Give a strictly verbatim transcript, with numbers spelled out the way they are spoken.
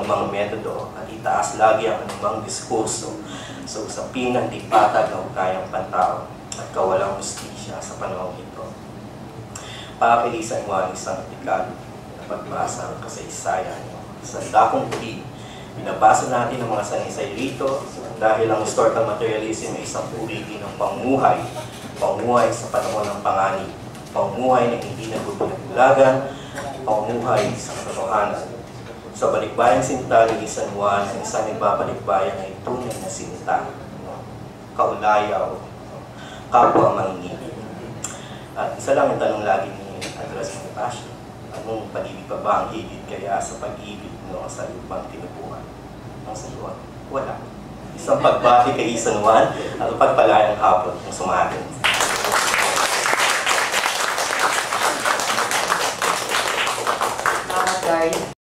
anumang metodo at itaas lagi ang anumang diskurso sa usapin ng di patag na ugayang pantao at kawalang justisya sa panahong ito. Pakilisan mo ang isang etikal na pagbasa ng kasaysayan sa dakong puti. Binabasa natin ang mga sanaysay rito dahil ang historical materialism ay isang uri ng pangmuhay, pangmuhay sa panahon ng panganib, pangmuhay na hindi nagbubulag-bulagan, pangmuhay sa katotohanan. Sa balikbayang sinta ni San Juan, ang isang nagbabalikbayan ay tunay na sinta, kaulayaw, kapwa manginginig. At isa lang yung tanong lagi ni Andres Montasio, anong pag-ibig pa ba ang higit kaya sa pag-ibig no, sa lupang tinubuhan? Ang sagot, wala. Isang pagbati kay San Juan at pagpalayang hapon ng sumatin. Salamat, guys.